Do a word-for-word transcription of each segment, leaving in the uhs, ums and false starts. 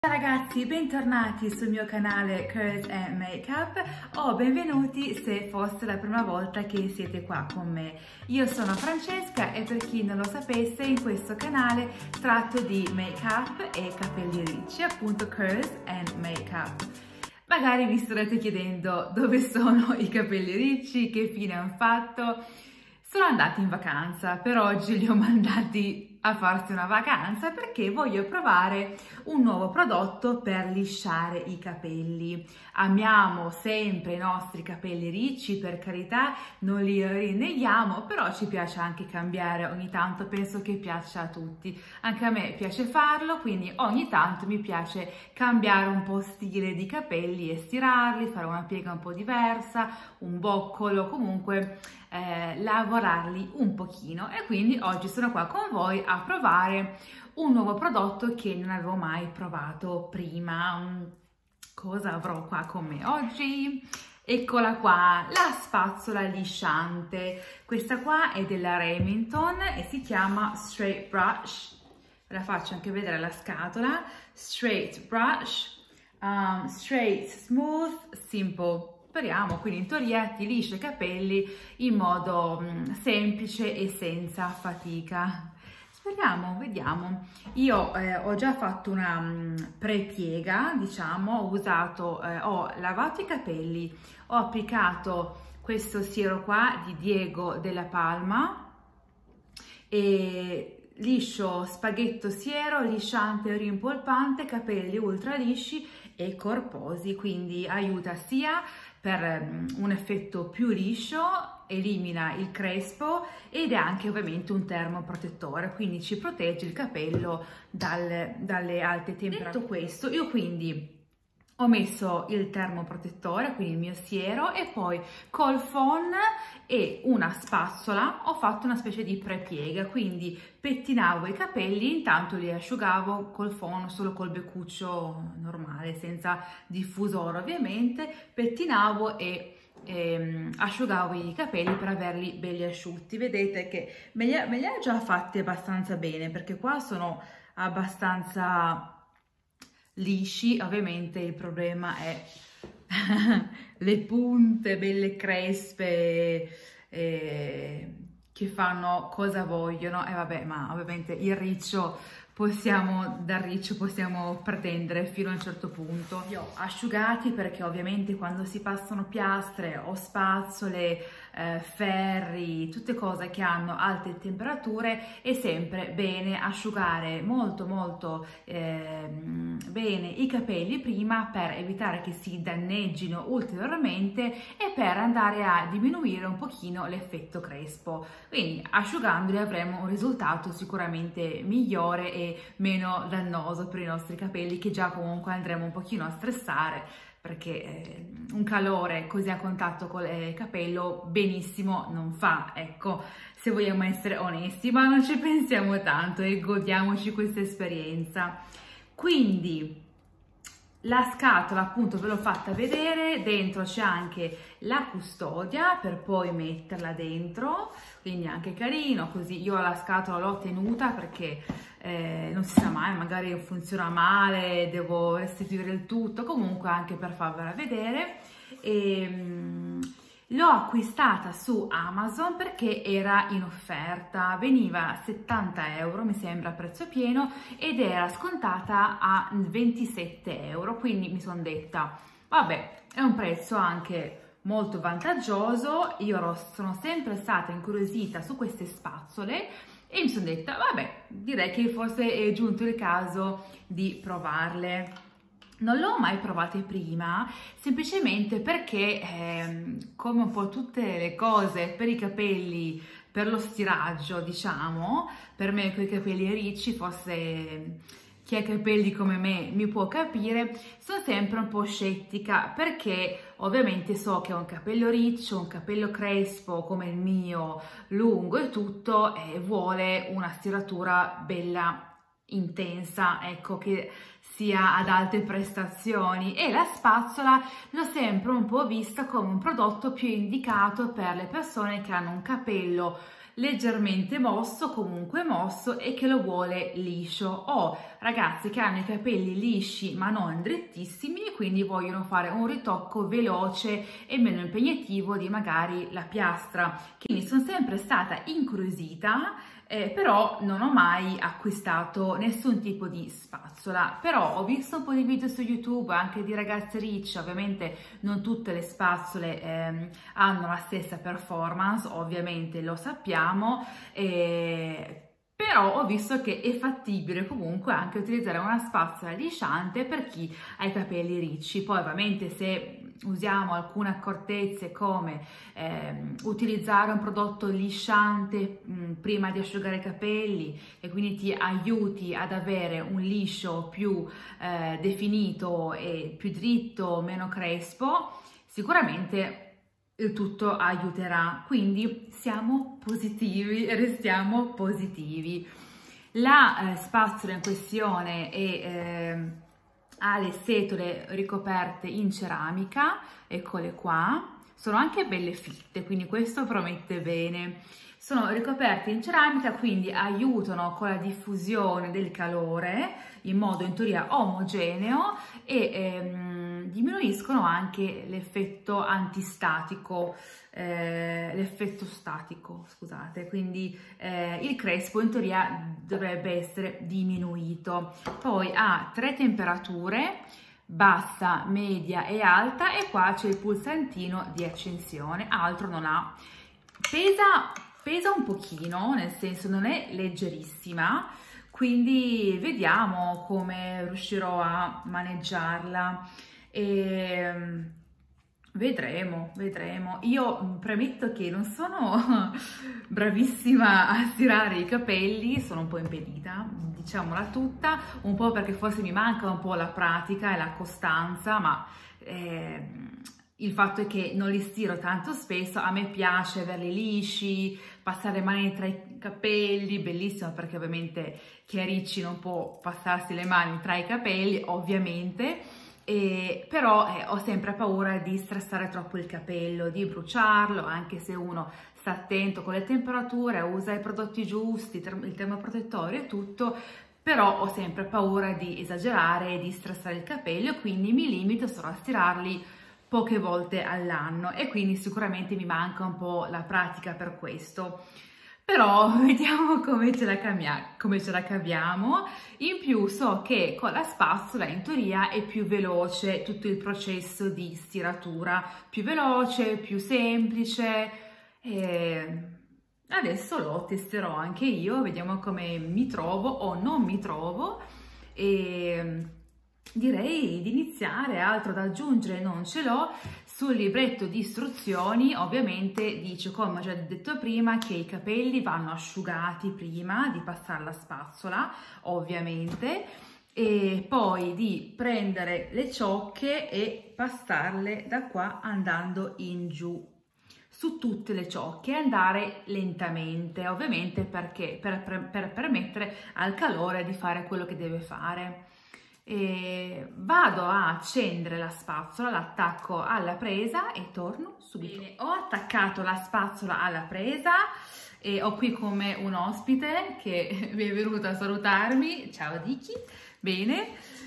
Ciao ragazzi, bentornati sul mio canale Curls and Makeup o benvenuti se fosse la prima volta che siete qua con me. Io sono Francesca e per chi non lo sapesse in questo canale tratto di make-up e capelli ricci, appunto Curls and Makeup. Magari vi starete chiedendo dove sono i capelli ricci, che fine hanno fatto. Sono andati in vacanza, per oggi li ho mandati a farsi una vacanza perché voglio provare un nuovo prodotto per lisciare i capelli. Amiamo sempre i nostri capelli ricci, per carità, non li rinneghiamo, però ci piace anche cambiare ogni tanto, penso che piaccia a tutti. Anche a me piace farlo, quindi ogni tanto mi piace cambiare un po' stile di capelli e stirarli, fare una piega un po' diversa, un boccolo, comunque eh, lavorarli un pochino. E quindi oggi sono qua con voi a provare un nuovo prodotto che non avevo mai provato prima. Cosa avrò qua con me oggi? Eccola qua, la spazzola lisciante. Questa qua è della Remington e si chiama Straight Brush. Ve la faccio anche vedere la scatola. Straight Brush, um, Straight, Smooth, Simple. Speriamo, quindi in teoria ti liscia i capelli in modo um, semplice e senza fatica. Speriamo, vediamo. Io eh, ho già fatto una um, prepiega, diciamo, ho usato, eh, ho lavato i capelli, ho applicato questo siero qua di Diego della Palma e liscio spaghetto siero, lisciante rimpolpante, capelli ultra lisci e corposi, quindi aiuta sia per um, un effetto più liscio, elimina il crespo ed è anche ovviamente un termoprotettore, quindi ci protegge il capello dal, dalle alte temperature. Detto questo, io quindi ho messo il termoprotettore, quindi il mio siero, e poi col phon e una spazzola ho fatto una specie di prepiega, quindi pettinavo i capelli, intanto li asciugavo col phon, solo col beccuccio normale, senza diffusore ovviamente, pettinavo e ehm, asciugavo i capelli per averli belli asciutti. Vedete che me li, me li ha già fatti abbastanza bene, perché qua sono abbastanza lisci. Ovviamente il problema è le punte belle crespe eh, che fanno cosa vogliono, e eh, vabbè, ma ovviamente il riccio possiamo, dal riccio possiamo pretendere fino a un certo punto. Li ho asciugati perché ovviamente quando si passano piastre o spazzole, eh, ferri, tutte cose che hanno alte temperature, è sempre bene asciugare molto molto eh, bene i capelli prima, per evitare che si danneggino ulteriormente e per andare a diminuire un pochino l'effetto crespo. Quindi asciugandoli avremo un risultato sicuramente migliore e meno dannoso per i nostri capelli, che già comunque andremo un pochino a stressare, perché eh, un calore così a contatto con il capello benissimo non fa, ecco, se vogliamo essere onesti, ma non ci pensiamo tanto e godiamoci questa esperienza. Quindi la scatola appunto ve l'ho fatta vedere, dentro c'è anche la custodia per poi metterla dentro, quindi anche carino, così io la scatola l'ho tenuta perché eh, non si sa mai, magari funziona male, devo restituire il tutto, comunque anche per farvela vedere. E, um, l'ho acquistata su Amazon perché era in offerta, veniva a settanta euro, mi sembra a prezzo pieno, ed era scontata a ventisette euro, quindi mi sono detta, vabbè, è un prezzo anche molto vantaggioso. Io sono sempre stata incuriosita su queste spazzole e mi sono detta, vabbè, direi che forse è giunto il caso di provarle. Non l'ho mai provate prima, semplicemente perché, eh, come un po' tutte le cose per i capelli, per lo stiraggio, diciamo, per me con i capelli ricci, forse chi ha capelli come me mi può capire, sono sempre un po' scettica, perché ovviamente so che un capello riccio, un capello crespo come il mio, lungo e tutto, eh, vuole una stiratura bella intensa, ecco, che sia ad alte prestazioni, e la spazzola l'ho sempre un po' vista come un prodotto più indicato per le persone che hanno un capello leggermente mosso, comunque mosso, e che lo vuole liscio, o ragazze che hanno i capelli lisci ma non drittissimi e quindi vogliono fare un ritocco veloce e meno impegnativo di magari la piastra. Quindi sono sempre stata incuriosita, eh, però non ho mai acquistato nessun tipo di spazzola. Però ho visto un po' di video su YouTube anche di ragazze ricce. Ovviamente non tutte le spazzole ehm, hanno la stessa performance, ovviamente lo sappiamo, eh, però ho visto che è fattibile comunque anche utilizzare una spazzola lisciante per chi ha i capelli ricci. Poi ovviamente se usiamo alcune accortezze come eh, utilizzare un prodotto lisciante mh, prima di asciugare i capelli e quindi ti aiuti ad avere un liscio più eh, definito e più dritto, meno crespo, sicuramente il tutto aiuterà, quindi siamo positivi, restiamo positivi. La eh, spazzola in questione è, eh, ha le setole ricoperte in ceramica, eccole qua, sono anche belle fitte, quindi questo promette bene. Sono ricoperte in ceramica, quindi aiutano con la diffusione del calore in modo in teoria omogeneo e ehm, diminuiscono anche l'effetto antistatico, eh, l'effetto statico, scusate, quindi eh, il crespo in teoria dovrebbe essere diminuito. Poi ha tre temperature, bassa, media e alta, e qua c'è il pulsantino di accensione, altro non ha. Pesa, pesa un pochino, nel senso non è leggerissima, quindi vediamo come riuscirò a maneggiarla e vedremo, vedremo. Io premetto che non sono bravissima a stirare i capelli, sono un po' impedita, diciamola tutta, un po' perché forse mi manca un po' la pratica e la costanza, ma eh, il fatto è che non li stiro tanto spesso. A me piace averli lisci, passare le mani tra i capelli, bellissimo, perché ovviamente chi è ricci non può passarsi le mani tra i capelli, ovviamente, e, però eh, ho sempre paura di stressare troppo il capello, di bruciarlo, anche se uno sta attento con le temperature, usa i prodotti giusti, il termoprotettore e tutto, però ho sempre paura di esagerare e di stressare il capello, quindi mi limito solo a stirarli poche volte all'anno e quindi sicuramente mi manca un po' la pratica per questo. Però vediamo come ce la caviamo, come ce la caviamo. In più so che con la spazzola in teoria è più veloce tutto il processo di stiratura, più veloce, più semplice, e adesso lo testerò anche io, vediamo come mi trovo o non mi trovo, e direi di iniziare. Altro da aggiungere non ce l'ho. Sul libretto di istruzioni ovviamente dice, come ho già detto prima, che i capelli vanno asciugati prima di passare la spazzola, ovviamente, e poi di prendere le ciocche e passarle da qua andando in giù su tutte le ciocche, andare lentamente, ovviamente, perché per, per, per permettere al calore di fare quello che deve fare. E vado a accendere la spazzola, l'attacco alla presa e torno subito. Bene, ho attaccato la spazzola alla presa e ho qui come un ospite che mi è venuto a salutarmi. Ciao Dichi. Bene,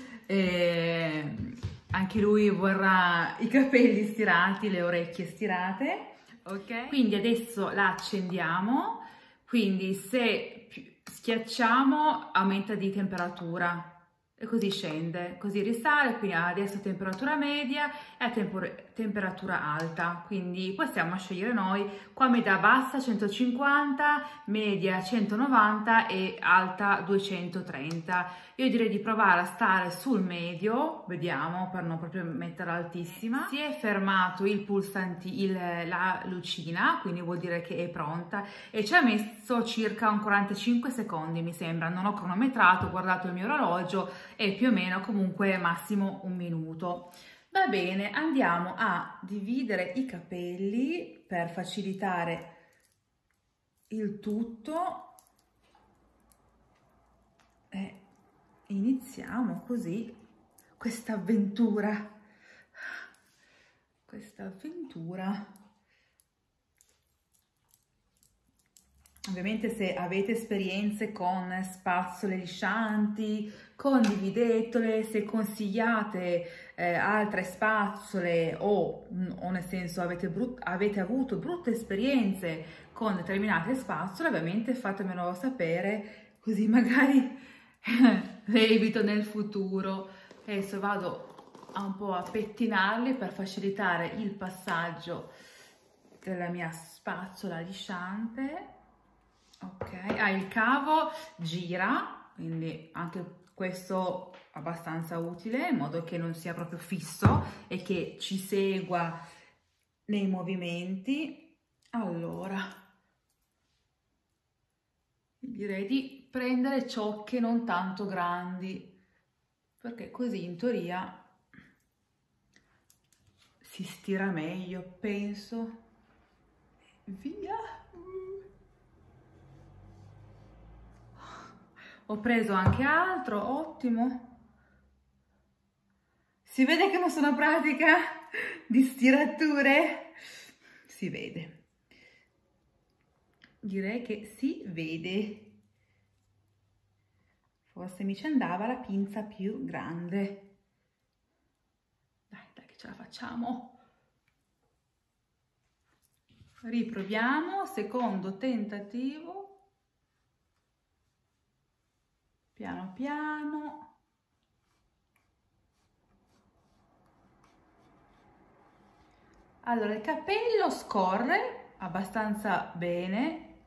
e anche lui vorrà i capelli stirati, le orecchie stirate. Ok, quindi adesso la accendiamo, quindi se schiacciamo aumenta di temperatura e così scende, così risale, quindi adesso temperatura media e a tempor- temperatura alta, quindi possiamo scegliere noi. Qua mi dà bassa centocinquanta, media centonovanta e alta duecentotrenta. Io direi di provare a stare sul medio, vediamo, per non proprio metterla altissima. Si è fermato il pulsante, il, la lucina, quindi vuol dire che è pronta, e ci ha messo circa un quarantacinque secondi, mi sembra. Non ho cronometrato, ho guardato il mio orologio, e più o meno comunque massimo un minuto. Va bene, andiamo a dividere i capelli per facilitare il tutto e iniziamo così questa avventura, questa avventura. Ovviamente se avete esperienze con spazzole liscianti, condividetele, se consigliate eh, altre spazzole o, o nel senso avete, avete avuto brutte esperienze con determinate spazzole, ovviamente fatemelo sapere, così magari le evito nel futuro. Adesso vado a un po' a pettinarli per facilitare il passaggio della mia spazzola lisciante. Ok, ah, il cavo gira, quindi anche questo abbastanza utile, in modo che non sia proprio fisso e che ci segua nei movimenti. Allora, direi di prendere ciocche non tanto grandi, perché così in teoria si stira meglio, penso. Via! Ho preso anche altro, ottimo. Si vede che non sono pratica di stirature? Si vede. Direi che si vede. Forse mi ci andava la pinza più grande. Dai, dai che ce la facciamo. Riproviamo, secondo tentativo. Piano piano. Allora, il capello scorre abbastanza bene.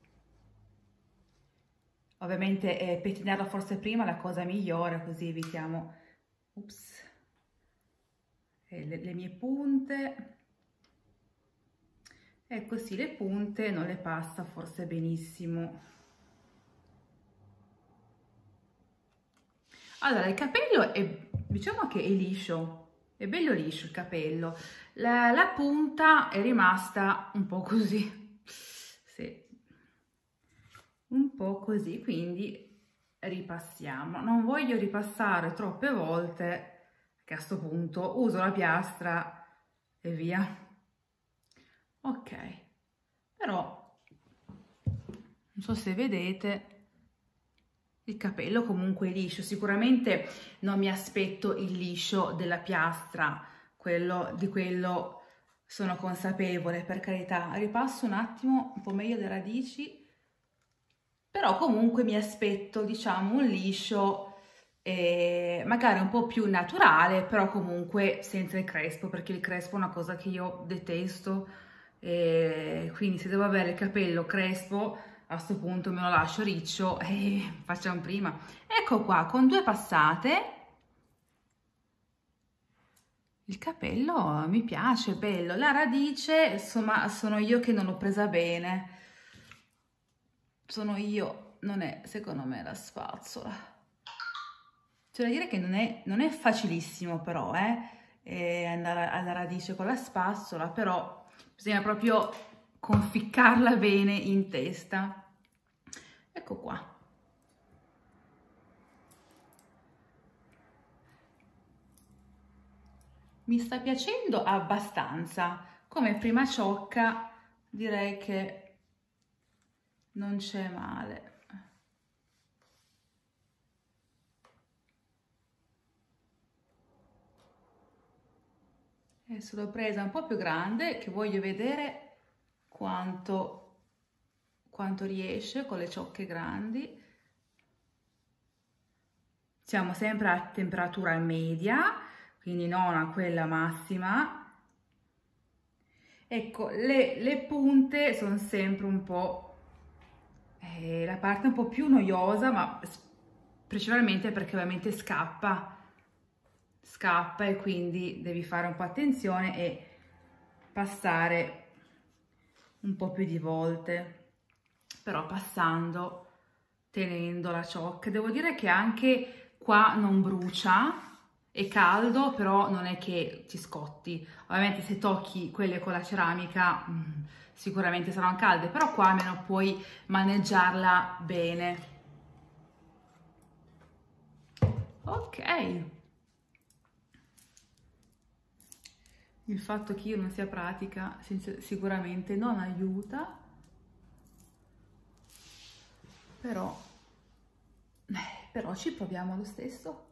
Ovviamente eh, pettinarlo forse prima è la cosa migliore, così evitiamo ups, eh, le, le mie punte. E così le punte non le passa forse benissimo. Allora, il capello è, diciamo che è liscio, è bello liscio il capello. La, la punta è rimasta un po' così, sì, un po' così, quindi ripassiamo. Non voglio ripassare troppe volte, che a sto punto uso la piastra e via. Ok, però non so se vedete. Il capello comunque è liscio, sicuramente non mi aspetto il liscio della piastra, quello, di quello sono consapevole, per carità. Ripasso un attimo un po' meglio le radici, però comunque mi aspetto, diciamo, un liscio eh, magari un po' più naturale, però comunque senza il crespo, perché il crespo è una cosa che io detesto, eh, quindi se devo avere il capello crespo, a sto punto me lo lascio riccio e facciamo prima. Ecco qua, con due passate il capello mi piace, bello. La radice, insomma, sono io che non l'ho presa bene. Sono io, non è, secondo me, la spazzola. C'è da dire che non è, non è facilissimo però, eh, eh, andare alla radice con la spazzola, però bisogna proprio conficcarla bene in testa. Ecco qua. Mi sta piacendo abbastanza. Come prima ciocca direi che non c'è male. Adesso l'ho presa un po' più grande, che voglio vedere quanto, quanto riesce con le ciocche grandi. Siamo sempre a temperatura media, quindi non a quella massima. Ecco, le, le punte sono sempre un po' eh, la parte un po' più noiosa, ma principalmente perché ovviamente scappa. scappa e quindi devi fare un po' attenzione e passare un po' più di volte, però passando, tenendo la ciocca. Devo dire che anche qua non brucia, è caldo, però non è che ti scotti. Ovviamente se tocchi quelle con la ceramica mh, sicuramente saranno calde, però qua almeno puoi maneggiarla bene. Ok. Il fatto che io non sia pratica sicuramente non aiuta. però, eh, però ci proviamo lo stesso.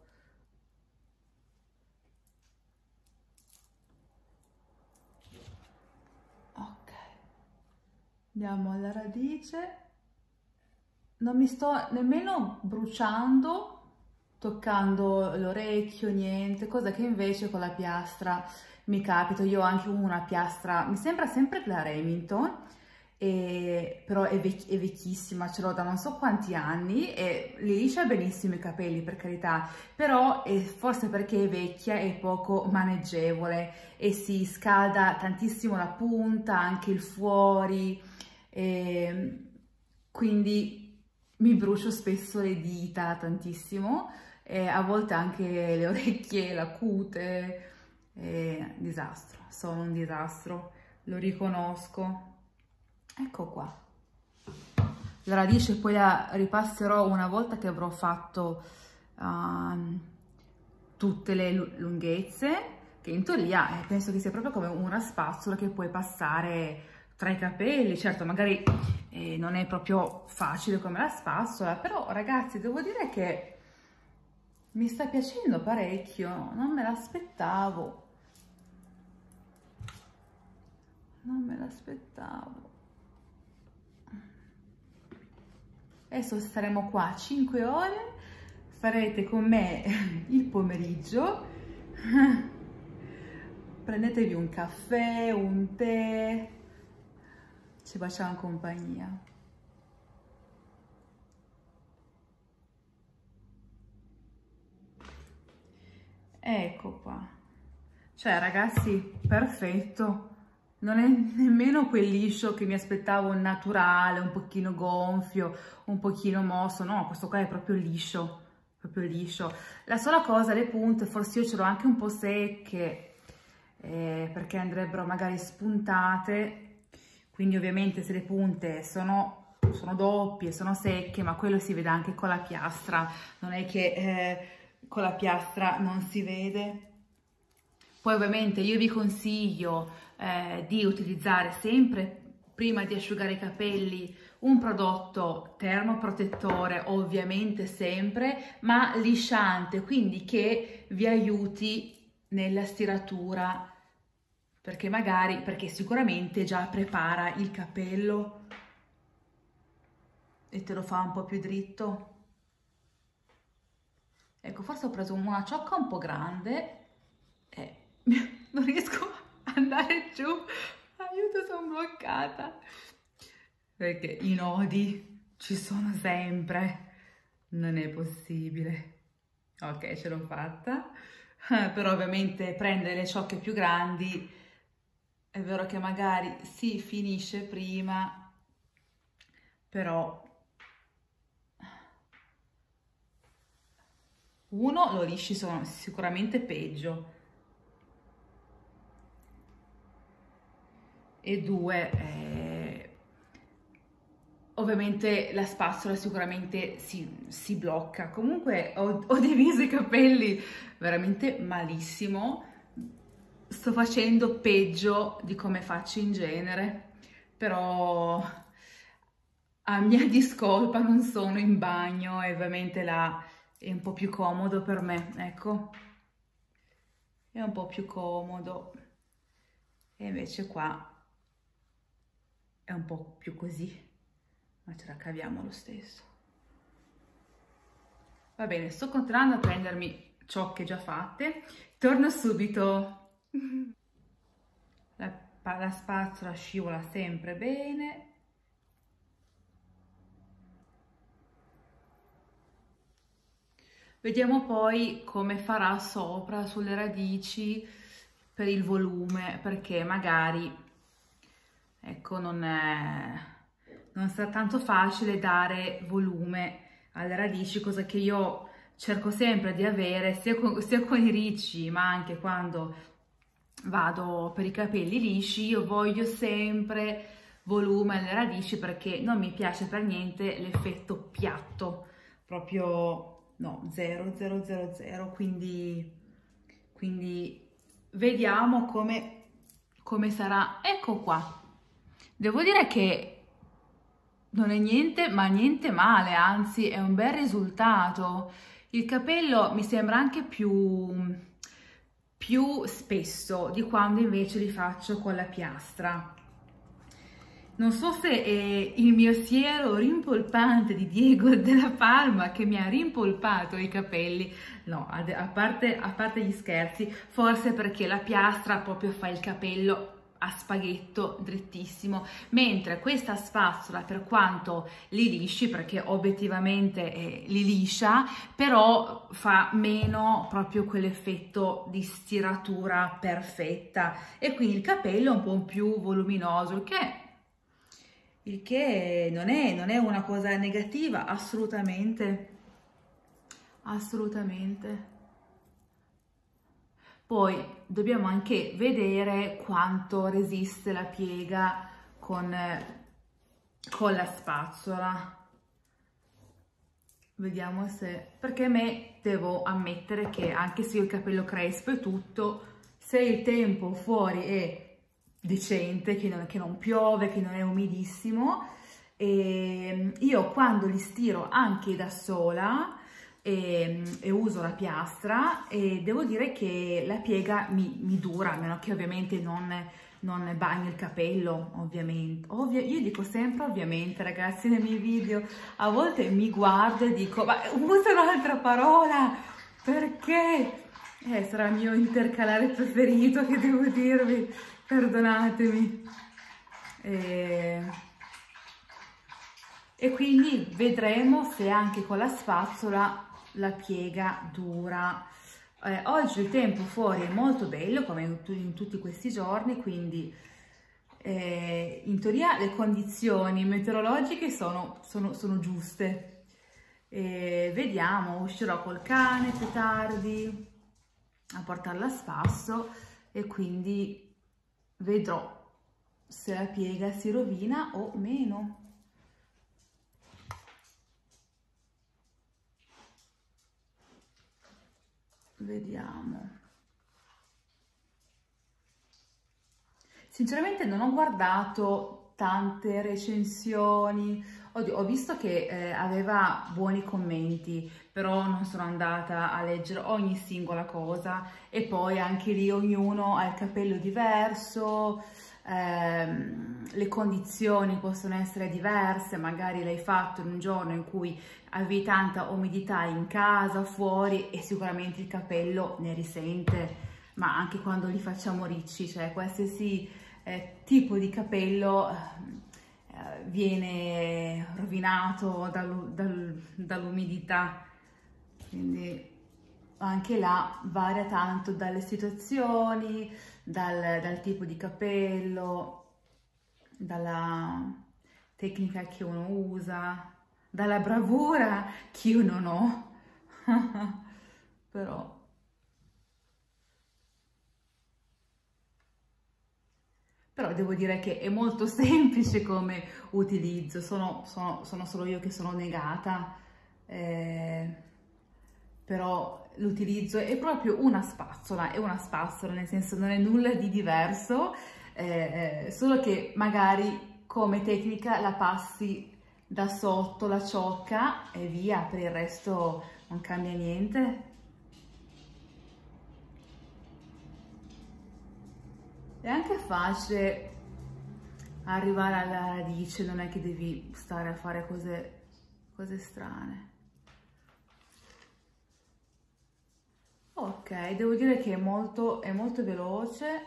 Ok, andiamo alla radice. Non mi sto nemmeno bruciando, toccando l'orecchio, niente, cosa che invece con la piastra mi capita. Io ho anche una piastra, mi sembra sempre la Remington, e, però è, vec è vecchissima, ce l'ho da non so quanti anni e li liscia benissimo i capelli, per carità, però è, forse perché è vecchia è poco maneggevole e si scalda tantissimo la punta, anche il fuori, e quindi mi brucio spesso le dita tantissimo, e a volte anche le orecchie, la cute, è disastro, sono un disastro, lo riconosco. Ecco qua. La radice poi la ripasserò una volta che avrò fatto uh, tutte le lunghezze, che in teoria eh, penso che sia proprio come una spazzola che puoi passare tra i capelli. Certo, magari eh, non è proprio facile come la spazzola, però ragazzi devo dire che mi sta piacendo parecchio, non me l'aspettavo, non me l'aspettavo. Adesso staremo qua cinque ore, farete con me il pomeriggio, prendetevi un caffè, un tè, ci facciamo compagnia. Ecco qua, cioè ragazzi, perfetto, non è nemmeno quel liscio che mi aspettavo, naturale, un pochino gonfio, un pochino mosso, no, questo qua è proprio liscio, proprio liscio. La sola cosa, le punte, forse io ce l'ho anche un po' secche, eh, perché andrebbero magari spuntate, quindi ovviamente se le punte sono, sono doppie, sono secche, ma quello si vede anche con la piastra, non è che eh, con la piastra non si vede. Poi ovviamente io vi consiglio eh, di utilizzare sempre, prima di asciugare i capelli, un prodotto termoprotettore, ovviamente sempre, ma lisciante, quindi che vi aiuti nella stiratura, perché magari, perché sicuramente già prepara il capello e te lo fa un po' più dritto. Ecco, forse ho preso una ciocca un po' grande e non riesco ad andare giù, aiuto, sono bloccata, perché i nodi ci sono sempre, non è possibile. Ok, ce l'ho fatta, però ovviamente prendere le ciocche più grandi, è vero che magari si finisce prima, però uno, lo lisci sono sicuramente peggio, e due, eh, ovviamente la spazzola sicuramente si, si blocca. Comunque ho, ho diviso i capelli veramente malissimo, sto facendo peggio di come faccio in genere, però a mia discolpa non sono in bagno e ovviamente là è un po' più comodo per me, ecco, è un po' più comodo, e invece qua è un po' più così, ma ce la caviamo lo stesso. Va bene, sto continuando a prendermi ciocche già fatte, torno subito. La, la spazzola scivola sempre bene. Vediamo poi come farà sopra sulle radici per il volume, perché magari, ecco, non è, non sarà tanto facile dare volume alle radici, cosa che io cerco sempre di avere sia con, sia con i ricci, ma anche quando vado per i capelli lisci. Io voglio sempre volume alle radici, perché non mi piace per niente l'effetto piatto, proprio no, zero, zero, zero, zero, quindi, quindi vediamo come, come sarà. Ecco qua, devo dire che non è niente, ma niente male, anzi è un bel risultato. Il capello mi sembra anche più, più spesso di quando invece li faccio con la piastra. Non so se è il mio siero rimpolpante di Diego della Palma che mi ha rimpolpato i capelli, no, a parte, a parte gli scherzi, forse perché la piastra proprio fa il capello a spaghetto drittissimo, mentre questa spazzola, per quanto li lisci, perché obiettivamente eh, li liscia, però fa meno proprio quell'effetto di stiratura perfetta e quindi il capello è un po' più voluminoso, che il che non è, non è una cosa negativa, assolutamente, assolutamente. Poi dobbiamo anche vedere quanto resiste la piega con, con la spazzola. Vediamo se, perché a me devo ammettere che anche se ho il capello crespo e tutto, se il tempo fuori è decente, che non, che non piove, che non è umidissimo, e io quando li stiro anche da sola e, e uso la piastra, e devo dire che la piega mi, mi dura, a meno che ovviamente non, non bagno il capello, ovviamente. Ovvio, io dico sempre ovviamente, ragazzi, nei miei video, a volte mi guardo e dico, ma usa un'altra parola, perché? Eh, sarà il mio intercalare preferito, che devo dirvi, perdonatemi. E... e quindi vedremo se anche con la spazzola la piega dura. Eh, oggi il tempo fuori è molto bello, come in, in tutti questi giorni, quindi eh, in teoria le condizioni meteorologiche sono, sono, sono giuste. E vediamo, uscirò col cane più tardi a portarla a spasso e quindi vedrò se la piega si rovina o meno. Vediamo. Sinceramente non ho guardato tante recensioni, oddio, ho visto che eh, aveva buoni commenti, però non sono andata a leggere ogni singola cosa, e poi anche lì ognuno ha il capello diverso, ehm, le condizioni possono essere diverse, magari l'hai fatto in un giorno in cui avevi tanta umidità in casa, fuori, e sicuramente il capello ne risente, ma anche quando li facciamo ricci, cioè qualsiasi eh, tipo di capello eh, viene rovinato dal, dal, dall'umidità, quindi anche là varia tanto dalle situazioni, dal, dal tipo di capello, dalla tecnica che uno usa, dalla bravura che io non ho. Però però devo dire che è molto semplice come utilizzo, sono, sono, sono solo io che sono negata, eh, però l'utilizzo è proprio una spazzola, è una spazzola, nel senso non è nulla di diverso, eh, eh, solo che magari come tecnica la passi da sotto la ciocca e via, per il resto non cambia niente. È anche facile arrivare alla radice, non è che devi stare a fare cose, cose strane. Ok, devo dire che è molto, è molto veloce.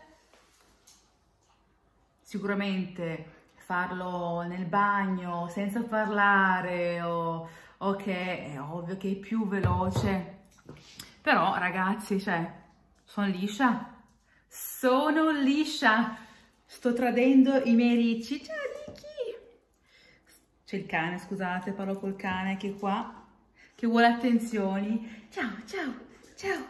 Sicuramente farlo nel bagno senza parlare o ok, è ovvio che è più veloce, però ragazzi, cioè, sono liscia, sono liscia, sto tradendo i miei ricci. Ciao Ricky! C'è il cane, scusate, parlo col cane che è qua, che vuole attenzioni. Ciao, ciao, ciao!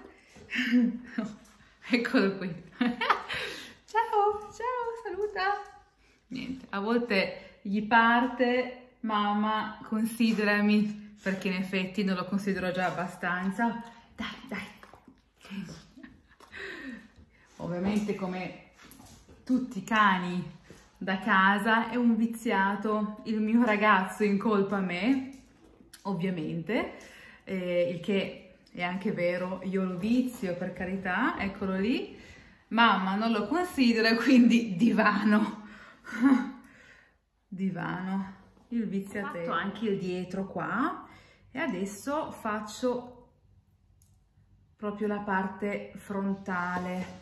Eccolo qui. Ciao, ciao, saluta. Niente, a volte gli parte, mamma, considerami, perché in effetti non lo considero già abbastanza. Dai, dai. Ovviamente, come tutti i cani da casa, è un viziato, il mio ragazzo incolpa me, ovviamente, eh, il che è anche vero, io lo vizio, per carità, eccolo lì. Mamma non lo considera, quindi divano. Divano, il viziatore. Ho fatto anche il dietro qua e adesso faccio proprio la parte frontale.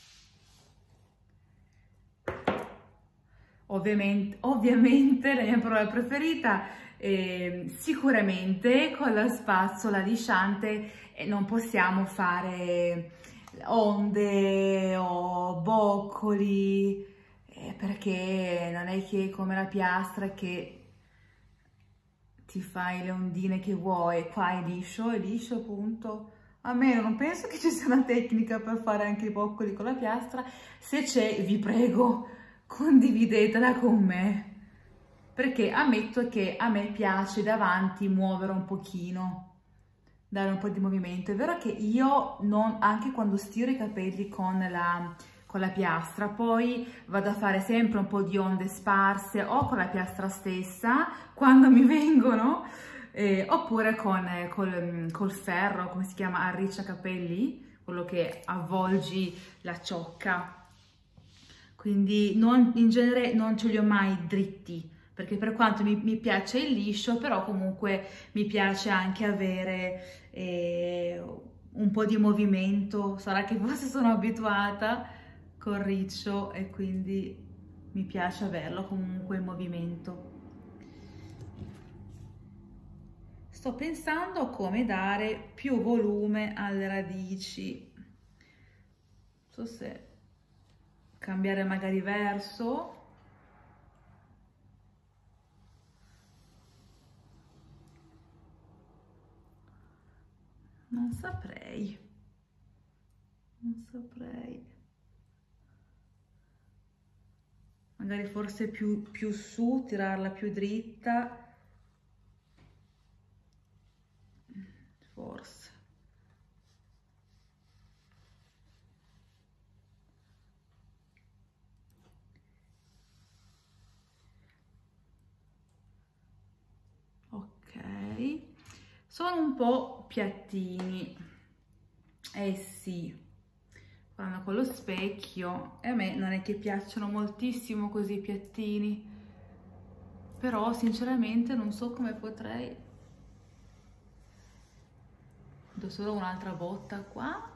Ovviamente, ovviamente la mia parola preferita, eh, sicuramente con la spazzola lisciante eh, non possiamo fare onde o boccoli, eh, perché non è che come la piastra che ti fai le ondine che vuoi, qua è liscio, è liscio, punto. A me non penso che ci sia una tecnica per fare anche i boccoli con la piastra. Se c'è, vi prego, condividetela con me, perché ammetto che a me piace davanti muovere un pochino, dare un po' di movimento. È vero che io non, anche quando stiro i capelli con la, con la piastra, poi vado a fare sempre un po' di onde sparse o con la piastra stessa quando mi vengono, eh, oppure con col, col ferro, come si chiama, arricciacapelli, quello che avvolgi la ciocca. Quindi non, in genere non ce li ho mai dritti, perché per quanto mi, mi piace il liscio, però comunque mi piace anche avere eh, un po' di movimento. Sarà che forse sono abituata col riccio e quindi mi piace averlo comunque il movimento. Sto pensando a come dare più volume alle radici. Non so se cambiare magari verso. Non saprei. Non saprei. Magari forse più, più su, tirarla più dritta. Forse. Ok, sono un po' piattini, eh sì, vanno con lo specchio e a me non è che piacciono moltissimo così piattini, però sinceramente non so come potrei. Do solo un'altra botta qua.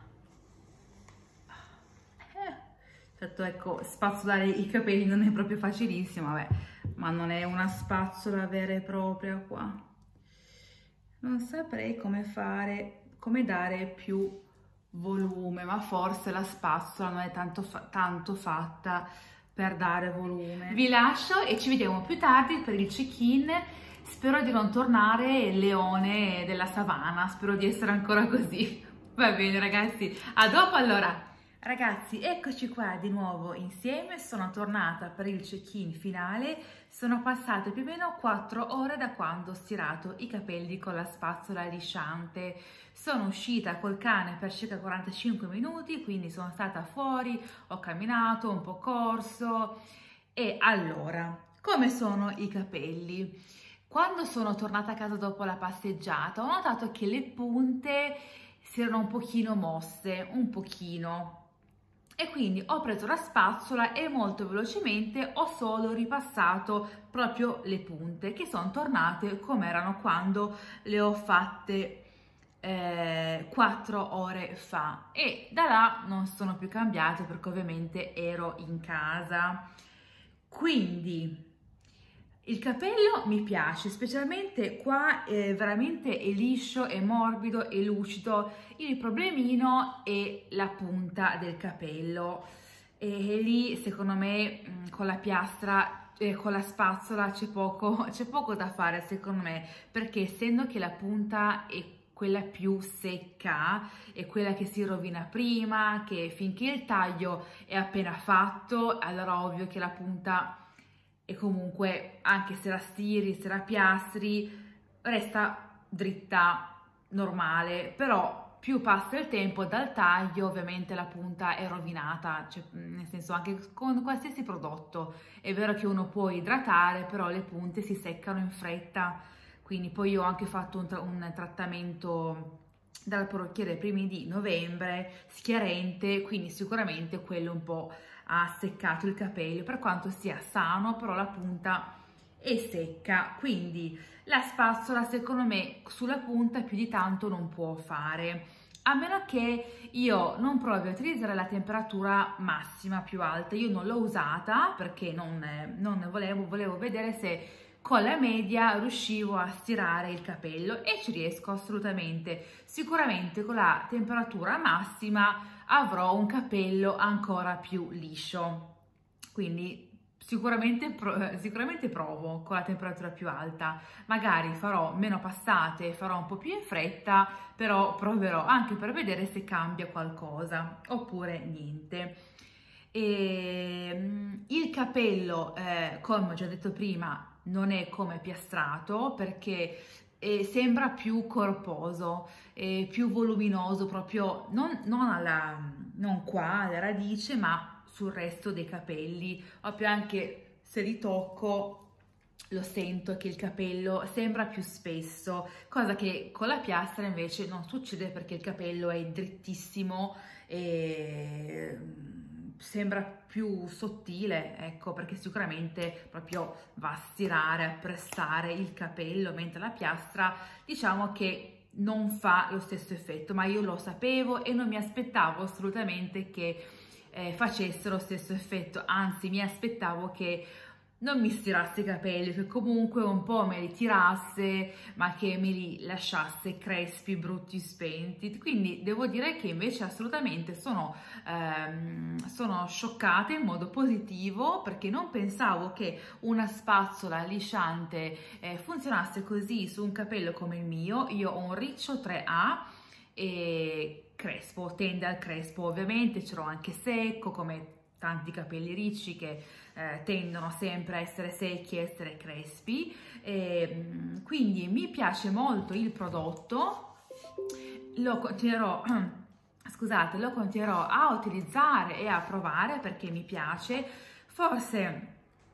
Eh, certo, ecco, spazzolare i capelli non è proprio facilissimo, vabbè, ma non è una spazzola vera e propria qua. Non saprei come fare, come dare più volume, ma forse la spazzola non è tanto, fa tanto fatta per dare volume. Vi lascio e ci vediamo più tardi per il check-in. Spero di non tornare leone della savana, spero di essere ancora così. Va bene ragazzi, a dopo allora. Ragazzi, eccoci qua di nuovo insieme, sono tornata per il check-in finale, sono passate più o meno quattro ore da quando ho stirato i capelli con la spazzola lisciante. Sono uscita col cane per circa quarantacinque minuti, quindi sono stata fuori, ho camminato, un po' corso. E allora, come sono i capelli? Quando sono tornata a casa dopo la passeggiata ho notato che le punte si erano un pochino mosse, un pochino. E quindi ho preso la spazzola e molto velocemente ho solo ripassato proprio le punte che sono tornate come erano quando le ho fatte eh, quattro ore fa, e da là non sono più cambiate perché ovviamente ero in casa. Quindi il capello mi piace, specialmente qua eh, veramente è liscio, è morbido, è lucido. Il problemino è la punta del capello e lì secondo me con la piastra e eh, con la spazzola c'è poco, c'è poco da fare secondo me, perché essendo che la punta è quella più secca, è quella che si rovina prima, che finché il taglio è appena fatto, allora ovvio che la punta, e comunque anche se la stiri, se la piastri, resta dritta, normale, però più passa il tempo dal taglio, ovviamente la punta è rovinata, cioè, nel senso anche con qualsiasi prodotto. È vero che uno può idratare, però le punte si seccano in fretta, quindi poi io ho anche fatto un, tra un trattamento dal parrucchiere ai primi di novembre, schiarente, quindi sicuramente quello un po' ha seccato il capello, per quanto sia sano, però la punta è secca, quindi la spazzola secondo me sulla punta più di tanto non può fare, a meno che io non provi a utilizzare la temperatura massima più alta. Io non l'ho usata perché non, non volevo, volevo vedere se con la media riuscivo a stirare il capello, e ci riesco assolutamente. Sicuramente con la temperatura massima avrò un capello ancora più liscio, quindi sicuramente, sicuramente provo con la temperatura più alta. Magari farò meno passate, farò un po' più in fretta, però proverò anche per vedere se cambia qualcosa oppure niente. E il capello, eh, come ho già detto prima, non è come piastrato, perché eh, sembra più corposo, eh, più voluminoso, proprio non, non, alla, non qua alla radice, ma sul resto dei capelli. Proprio anche se li tocco lo sento che il capello sembra più spesso, cosa che con la piastra invece non succede, perché il capello è drittissimo e sembra più sottile, ecco, perché sicuramente proprio va a stirare, a pressare il capello, mentre la piastra diciamo che non fa lo stesso effetto. Ma io lo sapevo e non mi aspettavo assolutamente che eh, facesse lo stesso effetto, anzi mi aspettavo che non mi stirasse i capelli, che comunque un po' me li tirasse, ma che me li lasciasse crespi, brutti, spenti. Quindi devo dire che invece assolutamente sono, ehm, sono scioccata in modo positivo, perché non pensavo che una spazzola lisciante eh, funzionasse così su un capello come il mio. Io ho un riccio tre A e crespo, tende al crespo, ovviamente ce l'ho anche secco, come tanti capelli ricci che eh, tendono sempre a essere secchi e essere crespi, e, quindi mi piace molto il prodotto, lo continuerò scusate lo continuerò a utilizzare e a provare perché mi piace. Forse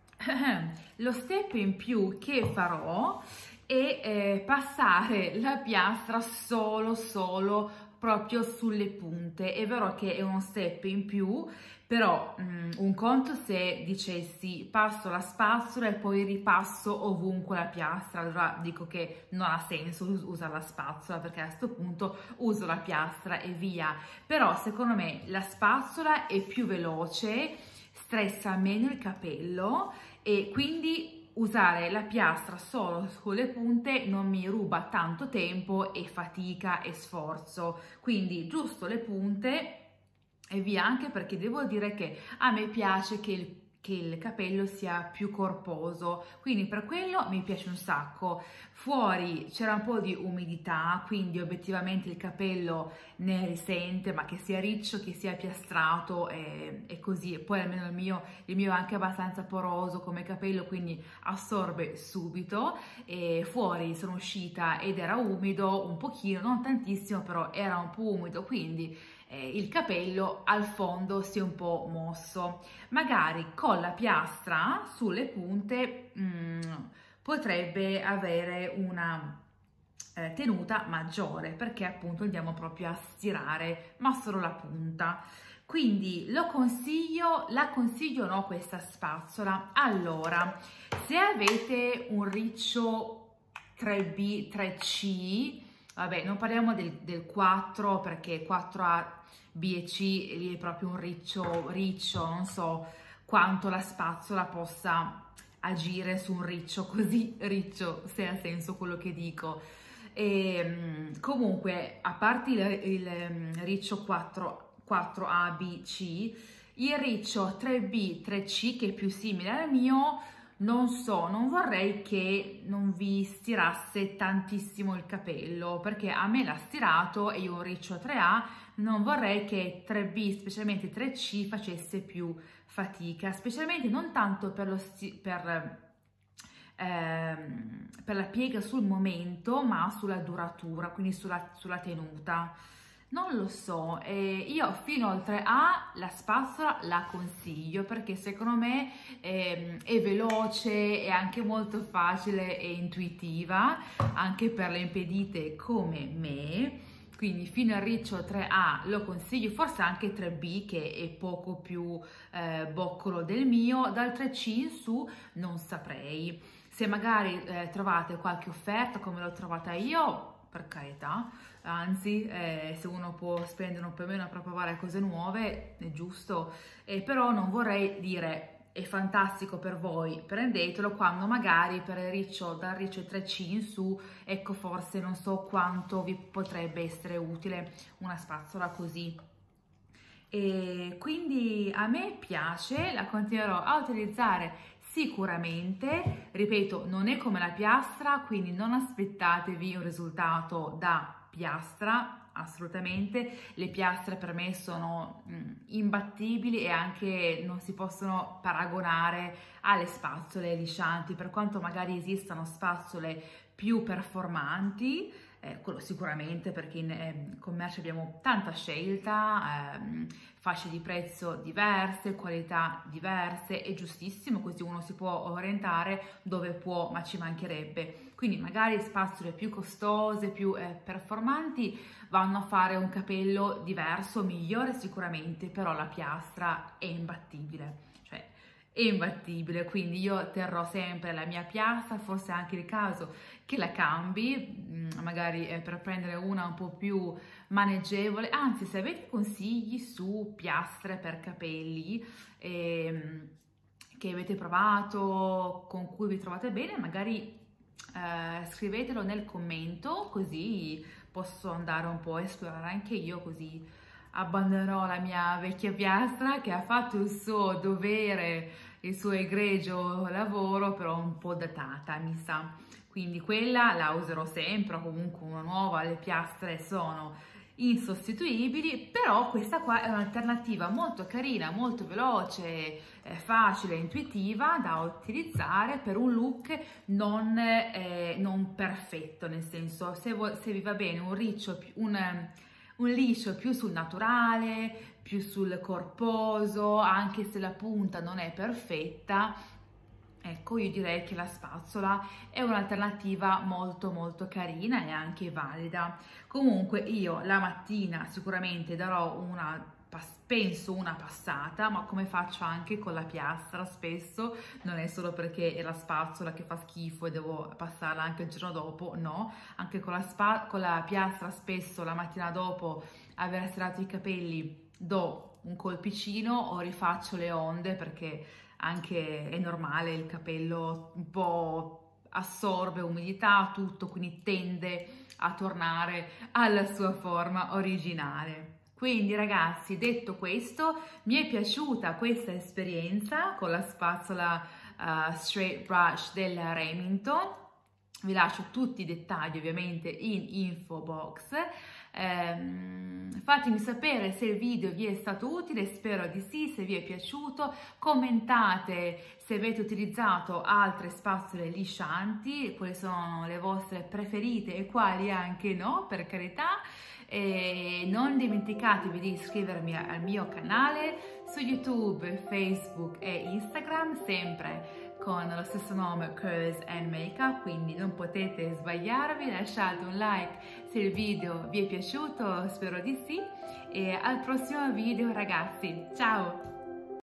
lo step in più che farò è eh, passare la piastra solo solo proprio sulle punte. È vero che è uno step in più, però um, un conto se dicessi passo la spazzola e poi ripasso ovunque la piastra, allora dico che non ha senso usare la spazzola, perché a questo punto uso la piastra e via. Però secondo me la spazzola è più veloce, stressa meno il capello, e quindi usare la piastra solo sulle punte non mi ruba tanto tempo e fatica e sforzo. Quindi giusto le punte e via, anche perché devo dire che a me piace che il, che il capello sia più corposo, quindi per quello mi piace un sacco. Fuori c'era un po' di umidità, quindi obiettivamente il capello ne risente, ma che sia riccio, che sia piastrato e, e così. E poi almeno il mio, il mio è anche abbastanza poroso come capello, quindi assorbe subito. E fuori sono uscita ed era umido un pochino, non tantissimo, però era un po' umido, quindi eh, il capello al fondo si è un po' mosso. Magari con la piastra sulle punte mh, potrebbe avere una eh, tenuta maggiore, perché appunto andiamo proprio a stirare, ma solo la punta. Quindi lo consiglio, la consiglio no questa spazzola. Allora, se avete un riccio tre B, tre C, vabbè, non parliamo del, del quattro, perché quattro A, B e C, lì è proprio un riccio, riccio, non so quanto la spazzola possa agire su un riccio così riccio, se ha senso quello che dico. E, comunque, a parte il, il riccio quattro, quattro A, B, C, il riccio tre B, tre C, che è più simile al mio, non so, non vorrei che non vi stirasse tantissimo il capello, perché a me l'ha stirato e io ho un riccio tre A, non vorrei che tre B, specialmente tre C, facesse più fatica, specialmente non tanto per, lo per, ehm, per la piega sul momento, ma sulla duratura, quindi sulla, sulla tenuta. Non lo so, eh, io fino al tre A la spazzola la consiglio perché secondo me eh, è veloce, è anche molto facile e intuitiva, anche per le impedite come me, quindi fino al riccio tre A lo consiglio, forse anche tre B che è poco più eh, boccolo del mio, dal tre C in su non saprei. Se magari eh, trovate qualche offerta come l'ho trovata io, per carità, anzi eh, se uno può spendere un po' meno per provare cose nuove è giusto, eh, però non vorrei dire è fantastico per voi, prendetelo, quando magari per il riccio, dal riccio tre C in su, ecco forse non so quanto vi potrebbe essere utile una spazzola così. E quindi a me piace, la continuerò a utilizzare sicuramente, ripeto, non è come la piastra, quindi non aspettatevi un risultato da piastra, assolutamente. Le piastre per me sono mh, imbattibili e anche non si possono paragonare alle spazzole liscianti, per quanto magari esistano spazzole più performanti, eh, quello sicuramente, perché in eh, commercio abbiamo tanta scelta, ehm, fasce di prezzo diverse, qualità diverse, è giustissimo, così uno si può orientare dove può, ma ci mancherebbe. Quindi magari spazzole più costose, più eh, performanti vanno a fare un capello diverso, migliore sicuramente, però la piastra è imbattibile. È imbattibile, quindi io terrò sempre la mia piastra, forse è anche il caso che la cambi, magari per prendere una un po' più maneggevole. Anzi, se avete consigli su piastre per capelli eh, che avete provato, con cui vi trovate bene, magari eh, scrivetelo nel commento, così posso andare un po' a esplorare anche io, così abbandonerò la mia vecchia piastra che ha fatto il suo dovere, il suo egregio lavoro, però un po' datata mi sa, quindi quella la userò sempre, comunque una nuova, le piastre sono insostituibili, però questa qua è un'alternativa molto carina, molto veloce, eh, facile, intuitiva da utilizzare per un look non, eh, non perfetto, nel senso se, se vi va bene un riccio, un un liscio più sul naturale, più sul corposo, anche se la punta non è perfetta, ecco, io direi che la spazzola è un'alternativa molto molto carina e anche valida. Comunque io la mattina sicuramente darò una, penso una passata, ma come faccio anche con la piastra spesso, non è solo perché è la spazzola che fa schifo e devo passarla anche il giorno dopo, no, anche con la, spa, con la piastra spesso la mattina dopo aver stirato i capelli do un colpicino o rifaccio le onde, perché anche è normale, il capello un po' assorbe umidità, tutto, quindi tende a tornare alla sua forma originale. Quindi ragazzi, detto questo, mi è piaciuta questa esperienza con la spazzola uh, Straight Brush del Remington. Vi lascio tutti i dettagli ovviamente in info box. Um, fatemi sapere se il video vi è stato utile, spero di sì, se vi è piaciuto, commentate se avete utilizzato altre spazzole liscianti, quali sono le vostre preferite e quali anche no, per carità. E non dimenticatevi di iscrivervi al mio canale su YouTube, Facebook e Instagram, sempre con lo stesso nome Curls and Makeup, quindi non potete sbagliarvi. Lasciate un like se il video vi è piaciuto, spero di sì, e al prossimo video ragazzi, ciao!